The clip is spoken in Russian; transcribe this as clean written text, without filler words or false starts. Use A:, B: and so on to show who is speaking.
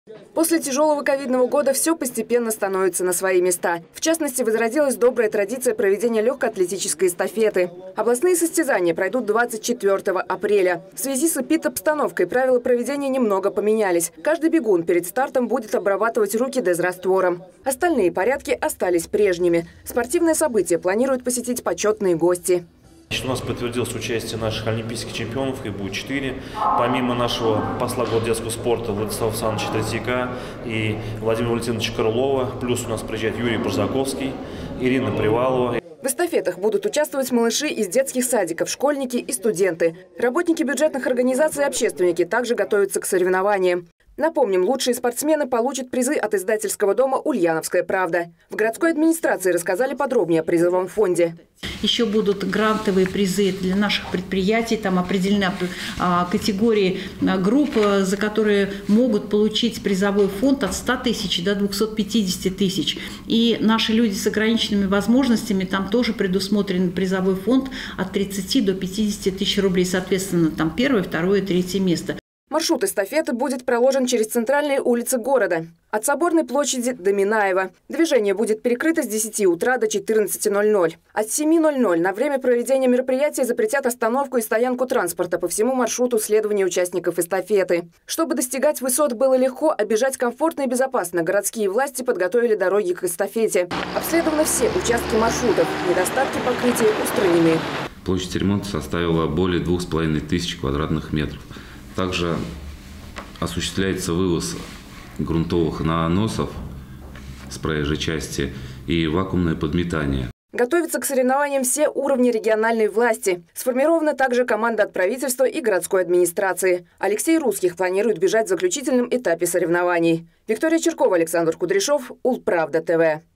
A: После тяжелого ковидного года все постепенно становится на свои места. В частности, возродилась добрая традиция проведения легкоатлетической эстафеты. Областные состязания пройдут 24 апреля. В связи с эпидобстановкой правила проведения немного поменялись. Каждый бегун перед стартом будет обрабатывать руки дезраствором. Остальные порядки остались прежними. Спортивное событие планируют посетить почетные гости.
B: У нас подтвердилось участие наших олимпийских чемпионов, их будет 4. Помимо нашего посла детского спорта Владислава Александровича Третьяка и Владимира Валентиновича Крылова, плюс у нас приезжает Юрий Барзаковский, Ирина Привалова.
A: В эстафетах будут участвовать малыши из детских садиков, школьники и студенты. Работники бюджетных организаций и общественники также готовятся к соревнованиям. Напомним, лучшие спортсмены получат призы от издательского дома «Ульяновская правда». В городской администрации рассказали подробнее о призовом фонде.
C: Еще будут грантовые призы для наших предприятий. Там определена категории групп, за которые могут получить призовой фонд от 100 тысяч до 250 тысяч. И наши люди с ограниченными возможностями, там тоже предусмотрен призовой фонд от 30 до 50 тысяч рублей. Соответственно, там первое, второе, третье место.
A: Маршрут эстафеты будет проложен через центральные улицы города. От Соборной площади до Минаева. Движение будет перекрыто с 10 утра до 14:00. От 7:00 на время проведения мероприятия запретят остановку и стоянку транспорта по всему маршруту следования участников эстафеты. Чтобы достигать высот было легко, а бежать комфортно и безопасно, городские власти подготовили дороги к эстафете. Обследованы все участки маршрутов. Недостатки покрытия устранены.
D: Площадь ремонта составила более 2500 квадратных метров. Также осуществляется вывоз грунтовых наносов с проезжей части и вакуумное подметание.
A: Готовятся к соревнованиям все уровни региональной власти. Сформирована также команда от правительства и городской администрации. Алексей Русских планирует бежать в заключительном этапе соревнований. Виктория Черкова, Александр Кудряшов, Улправда ТВ.